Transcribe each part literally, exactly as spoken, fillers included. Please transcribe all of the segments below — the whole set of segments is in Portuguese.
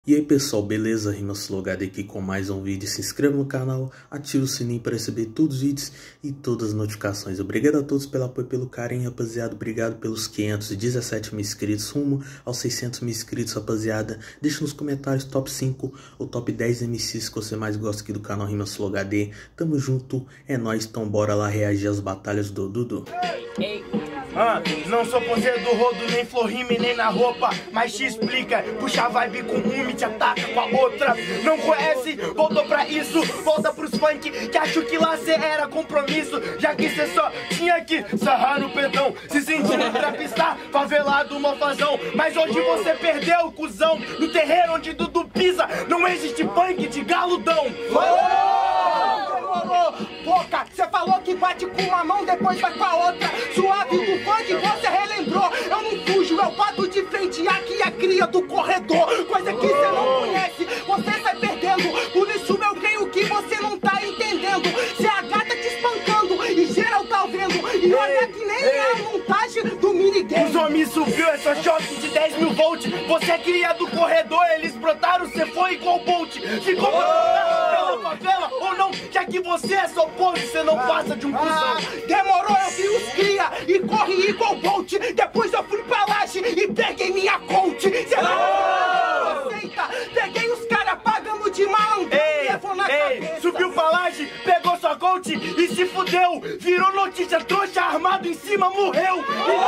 E aí pessoal, beleza? RimaSlowHD aqui com mais um vídeo. Se inscreva no canal, ative o sininho para receber todos os vídeos e todas as notificações. Obrigado a todos pelo apoio, pelo carinho, rapaziada. Obrigado pelos quinhentos e dezessete mil inscritos, rumo aos seiscentos mil inscritos, rapaziada. Deixa nos comentários top cinco ou top dez M Cs que você mais gosta aqui do canal RimaSlowHD. Tamo junto, é nóis, então bora lá reagir às batalhas do Dudu. Ei. Ah, não sou poseiro do rodo, nem flow rime, nem na roupa. Mas te explica, puxa a vibe com uma e te ataca com a outra. Não conhece? Voltou pra isso. Volta pros funk, que acho que lá cê era compromisso. Já que cê só tinha que sarrar no pedão, se sentindo trapista, favelado, mofazão. Mas hoje você perdeu, cuzão. No terreiro onde Dudu pisa, não existe funk de galudão. Boca, você falou que bate com uma mão, depois vai com a outra. Suave do funk, você relembrou. Eu não fujo, eu bato de frente. Aqui é cria do corredor, coisa que você não conhece, você sai perdendo. Por isso eu creio que você não tá entendendo. Se a gata te espancando e geral tá vendo. E olha que nem é a montagem do minigame. Os homens subiu essa choque de dez mil volts. Você é cria do corredor, eles brotaram, você foi igual Bolt. Ficou pela favela ou não? Já que você é só povo, você não passa de um cuzão. Ah, demorou, eu vi os cria e corre igual Bolt. Depois eu fui pra laje e peguei minha coach. Cê não aceita, peguei os caras pagando de malandro. Ei, ei, subiu pra laje, pegou sua coach e se fudeu. Virou notícia, trouxa armado em cima, morreu.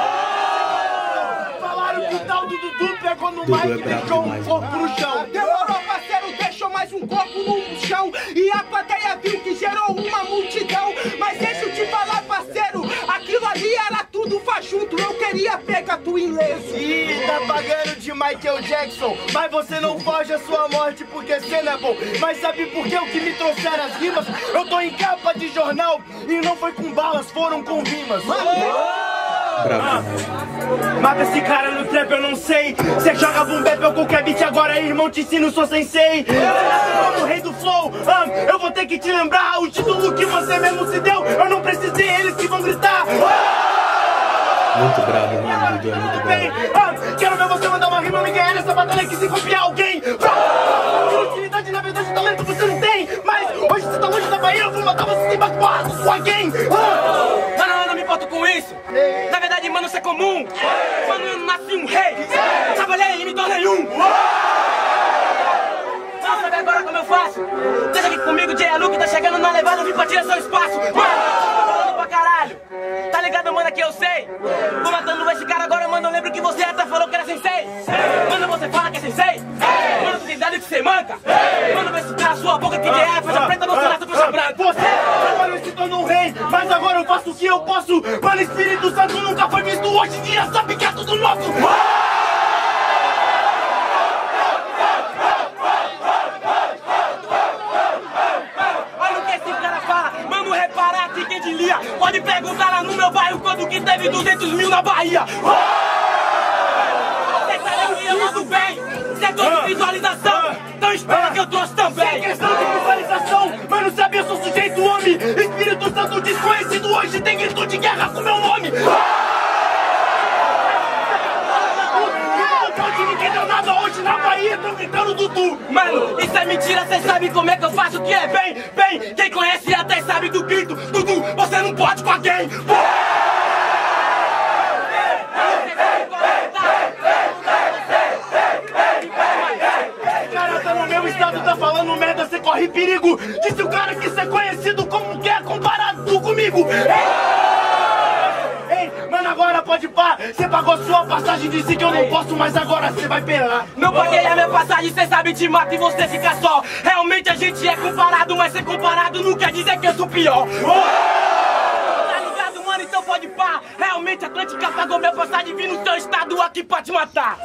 Falaram que o tal do Dudu pegou no mic e deixou um corpo no chão. Demorou, parceiro, deixou mais um corpo no chão. E a plateia viu que gerou uma multidão. Mas deixa eu te falar, parceiro, aquilo ali era tudo fajunto. Eu queria pegar tu ileso. Ih, tá pagando de Michael Jackson. Mas você não foge a sua morte porque cê não é bom. Mas sabe por que o que me trouxeram as rimas? Eu tô em capa de jornal e não foi com balas, foram com rimas. Ah. Mata esse cara no trap, eu não sei. Cê joga boom bap ou qualquer beat, agora irmão te ensino, sou sensei. Como rei do flow, ah, eu vou ter que te lembrar o título que você mesmo se deu. Eu não precisei, eles que vão gritar. Muito bravo, mano, Dudu é muito bravo. Ah, quero ver você mandar uma rima e me ganhar nessa batalha que se copiar alguém. Utilidade, na verdade, talento você não tem. Mas hoje você tá longe da Bahia, eu vou matar você sem bate-porra com alguém. Mano, eu não me importo com isso. Na verdade, mano, isso é comum. Mano, eu nasci um rei. Trabalhei e me tornei um. Não sabe agora como eu faço? Deixa aqui comigo, J. Luke tá chegando na levada, vim pra tirar seu espaço. Mano, tô falando pra caralho. Tá ligado, mano, que eu sei. Vou matando esse cara agora, mano, eu lembro que você até falou que era sensei. Mano, você fala que é sensei. Mano, tu tem dado que você manca. Mano, vai se a sua boca que J é faixa preta, não será faixa branca. Você trabalhou se tornou um rei, mas agora eu faço o que eu posso. Mano, Espírito Santo nunca foi visto, hoje em dia sabe que é tudo nosso. Olha o que esse cara fala, mano, repara aqui quem diria. Pode perguntar lá no meu bairro quando que teve duzentos mil na Bahia. Cê sabe que eu mando bem, setor de visualização, então espera que eu trouxe também. Sem questão de visualização, mano, sabe eu sou sujeito homem. Espírito Santo desconhecido, hoje tem grito de guerra com meu nome. Ninguém deu nada hoje na Bahia, tão gritando Dudu. Mano, isso é mentira, cê sabe como é que eu faço o que é bem, bem. Quem conhece até sabe do grito, Dudu, você não pode com alguém. Esse cara tá no meu estado, tá falando merda, cê corre perigo. Disse o cara que cê é conhecido como que é comparado comigo. Ei, mano, agora pode pá. Cê pagou sua passagem, disse que eu não posso, mas agora cê vai pelar. Não paguei a minha passagem, cê sabe te mata e você fica só. Realmente a gente é comparado, mas ser comparado não quer dizer que eu sou pior. Tá ligado, mano? Então pode pá. Realmente a Atlântica pagou minha passagem, vim no seu estado aqui pra te matar.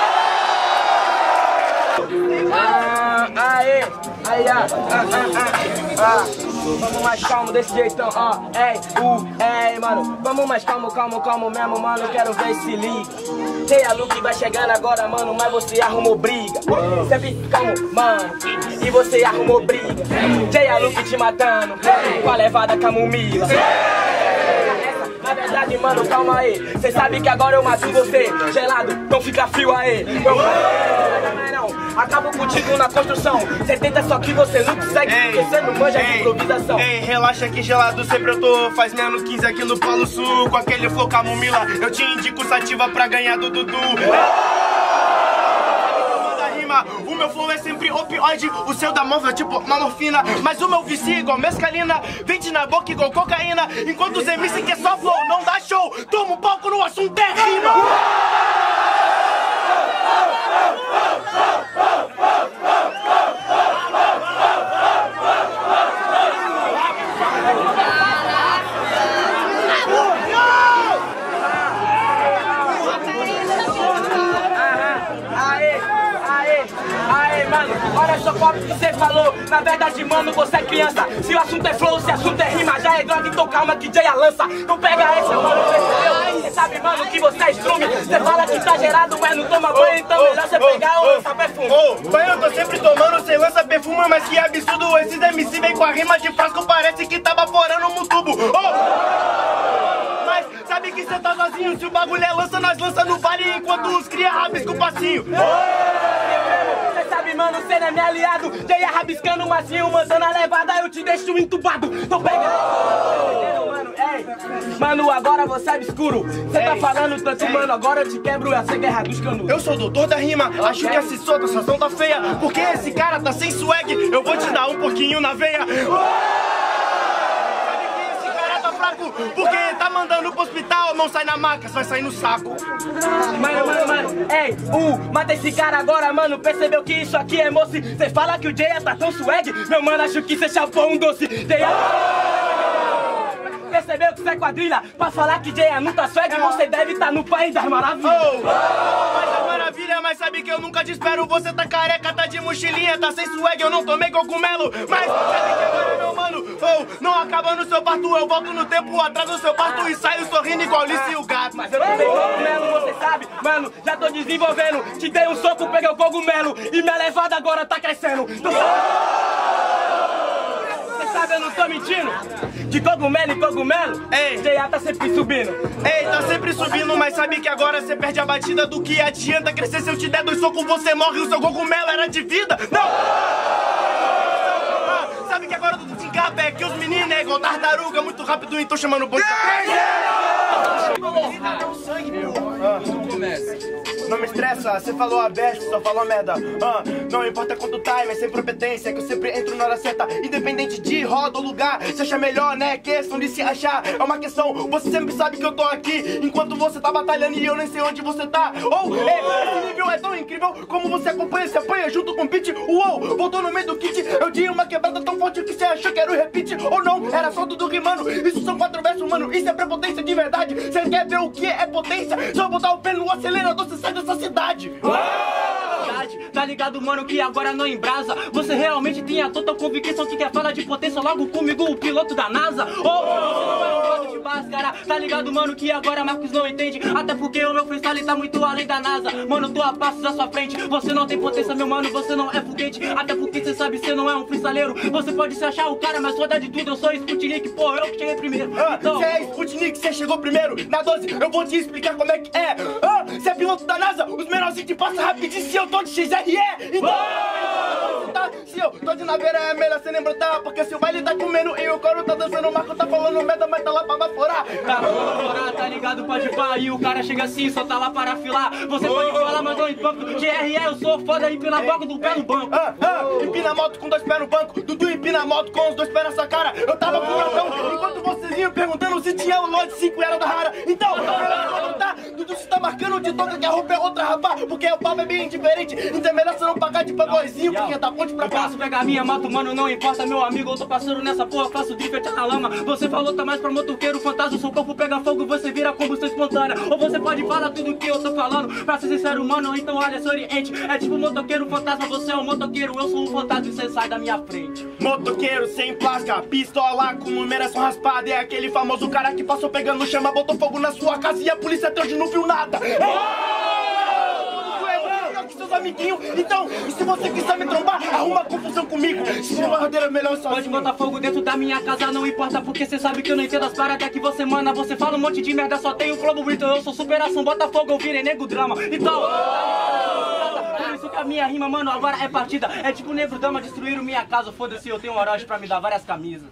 Ah, aê, aí, ah, ah, ah, ah, vamos mais calmo desse jeitão, ó, ei, uh, ei, mano, vamos mais calmo, calmo, calmo mesmo, mano, quero ver se liga. J. Luke vai chegando agora, mano, mas você arrumou briga. Sempre calmo, mano, e você arrumou briga. J. Luke te matando, com a levada camomila. Na verdade, mano, calma aí. Cê sabe que agora eu mato você. Gelado, não fica frio aí. Eu... Não, não, não. acabo contigo na construção. Cê tenta, só que você não consegue, porque você não manja de improvisação. Ei, relaxa que gelado sempre eu tô. Faz menos quinze aqui no Polo Sul. Com aquele flow camomila, eu te indico sativa pra ganhar do Dudu. O meu flow é sempre opioide, o seu da móvel é tipo uma morfina. Mas o meu vicia igual mescalina, vende na boca igual cocaína. Enquanto os M C que é só flow, não dá show. Toma um palco no assunto é rima. Olha só qual que você falou. Na verdade, mano, você é criança. Se o assunto é flow, se o assunto é rima, já é droga, então calma que Jay a lança. Não pega essa, mano, percebeu? Você sabe, mano, que você é estrume. Você fala que tá gerado, mas não toma banho, então melhor você pegar ou lançar perfume. Ô, banho eu tô sempre tomando, sem lança perfume. Mas que absurdo, esses M C vem com a rima de frasco, parece que tá vaporando no tubo. Ô, mas sabe que cê tá sozinho. Se o bagulho é lança, nós lança no vale, enquanto os cria rabisca o passinho. Mano, cê não é meu aliado. Jay rabiscando o macio, mandando a levada, eu te deixo entubado. Então pega aí, mano, ei. Mano, agora você é obscuro. Cê tá falando tanto, mano, agora eu te quebro. Essa guerra dos canudos. Eu sou o doutor da rima, okay. Acho que essa sua situação tá feia. Porque esse cara tá sem swag, eu vou te dar um pouquinho na veia. Porque tá mandando pro hospital, não sai na maca, vai sair no saco. Mano, mano, mano, ei, uh, mata esse cara agora, mano. Percebeu que isso aqui é moço? Cê fala que o Jay tá tão swag, meu mano, acho que cê chapou um doce. Jay percebeu que cê é quadrilha? Pra falar que Jay não tá swag, você deve tá no país das maravilhas. Oh, mas é maravilha, mas sabe que eu nunca te espero. Você tá careca, tá de mochilinha, tá sem swag, eu não tomei cogumelo. Mas sabe que agora, meu mano, oh, não acaba no seu parto, eu volto no tempo atrás do seu parto e saio sorrindo igual Alice e o gato. Mas eu não tomei cogumelo, você sabe, mano, já tô desenvolvendo. Te dei um soco, peguei o cogumelo e minha levada agora tá crescendo. Você sabe, eu não tô mentindo. De cogumelo em cogumelo, ei, Jay tá sempre subindo. Ei, tá sempre subindo, mas sabe que agora você perde a batida. Do que adianta crescer se eu te der dois socos, você morre. O seu cogumelo era de vida. Não! Ah, sabe que agora tu te encapa, é que os meninos é igual tartaruga, muito rápido, então chamando o bonde. Sangue, meu. Ah. Não me estressa, você falou a besta, só falou merda. Ah, não importa quanto time, é sem competência, que eu sempre entro na hora certa. Independente de roda ou lugar, você acha melhor, né? Questão de se achar, é uma questão. Você sempre sabe que eu tô aqui, enquanto você tá batalhando e eu nem sei onde você tá. Ou, oh, esse nível é tão incrível, como você acompanha, se apanha junto com o beat. Uou, voltou no meio do kit, eu dei uma quebrada tão forte que você achou que era o repeat. Ou não, era só tudo rimando, isso são quatro versos, mano, isso é prepotência de verdade. Você quer ver o que é potência? Só botar o pé no acelerador, você sai dessa cidade. Tá ligado, mano, que agora não embrasa. Você realmente tem a total convicção que quer falar de potência logo comigo, o piloto da NASA. Oh, você não é um gato de máscara. Tá ligado, mano, que agora Marcos não entende. Até porque o meu freestyle tá muito além da NASA. Mano, tô a passos à sua frente. Você não tem potência, meu mano, você não é foguete. Até porque você sabe, você não é um freestyleiro. Você pode se achar o cara, mas roda de tudo. Eu sou Sputnik, pô, eu que cheguei primeiro. Ah, então... Você é Sputnik, você chegou primeiro. Na doze, eu vou te explicar como é que é. Ah, você é piloto da NASA, os menorzinhos te passam rapidinho. Se eu tô de X R E, então... Tá, se eu tô de naveira é melhor você nem brotar. Porque se o baile tá comendo e o coro tá dançando, o Marco tá falando merda, mas tá lá pra vaporar. Tá pra vaporar, tá ligado, pode pá. E o cara chega assim, só tá lá para afilar. Você pode falar, mas não empampo. G R E, eu sou foda, empina a boca do pé no banco. Ah, ah, empina a moto com dois pés no banco. Dudu empina a moto com os dois pés na sua cara. Eu tava com o bratão, enquanto vocês iam perguntando se tinha o lote cinco era da rara. Então, tá, Dudu se tá marcando de toca que a roupa é outra, rapaz. Porque o papo é bem diferente. Então é melhor você não pagar de playboyzinho, que é da ponte pra cá. Eu posso pegar minha moto, mano, não importa, meu amigo. Eu tô passando nessa porra, faço drift na lama. Você falou, tá mais pra motoqueiro, fantasma. Seu corpo pega fogo, você vira combustão espontânea. Ou você pode falar tudo que eu tô falando. Pra ser sincero, mano, então olha, se oriente. É tipo motoqueiro, fantasma, você é um motoqueiro. Eu sou um fantasma e você sai da minha frente. Motoqueiro sem placa, pistola com numeração raspada. É aquele famoso cara que passou pegando chama, botou fogo na sua casa e a polícia até hoje não viu nada. Seus amiguinhos, então, e se você quiser me trombar, arruma confusão comigo. Se for barradeira, melhor sozinho. Pode botar fogo dentro da minha casa, não importa, porque cê sabe que eu não entendo as paradas que você manda. Você fala um monte de merda, só tem o flow, então eu sou superação. Bota fogo, eu virei nego drama. Então, isso que a minha rima, mano, agora é partida. É tipo Negro Dama destruíram minha casa. Foda-se, eu tenho um Orochi pra me dar várias camisas.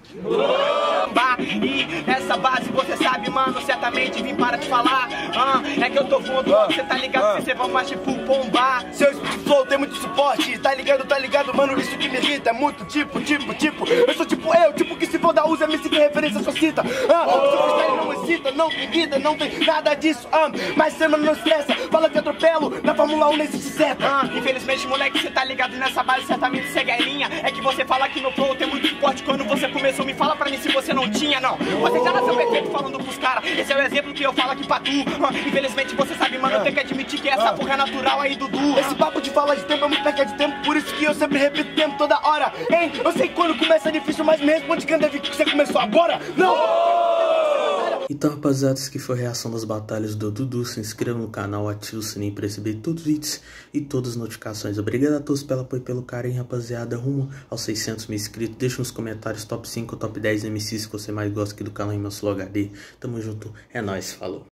E essa base você sabe, mano, certamente vim para te falar. Ah, é que eu tô fundo, você tá ligado que você vai mais tipo bombar. Seu flow tem muito suporte, tá ligado, tá ligado, mano, isso que me irrita. É muito tipo, tipo, tipo. Eu sou tipo eu, tipo que se for da usa, me seguir referência, só cita. Ah, o seu freestyle não excita, não tem vida, não tem nada disso. Ah, mas cê, mano, não estressa, fala que atropelo, na Fórmula um nem existe seta. Ah, infelizmente, moleque, você tá ligado nessa base, certamente segue a linha. É que você fala que meu flow tem muito suporte. Quando você começou, me fala pra mim se você não tinha, não. Você já nasceu perfeito falando pros caras. Esse é o exemplo que eu falo aqui pra tu. Ah, infelizmente, você sabe, mano, eu tenho que admitir que essa porra é natural aí, Dudu. Esse papo de falar de tempo é muito perca de tempo, por isso que eu sempre repito tempo toda hora. Hein, eu sei que quando começa difícil, mas me responde quando deve que você começou agora. Não! Então, rapaziada, isso que foi a reação das batalhas do Dudu. Se inscreva no canal, ative o sininho para receber todos os vídeos e todas as notificações. Obrigado a todos pelo apoio e pelo carinho, rapaziada. Rumo aos seiscentos mil inscritos. Deixa nos comentários top cinco ou top dez M Cs que você mais gosta aqui do canal Rimas Flow H D. Tamo junto, é nóis, falou.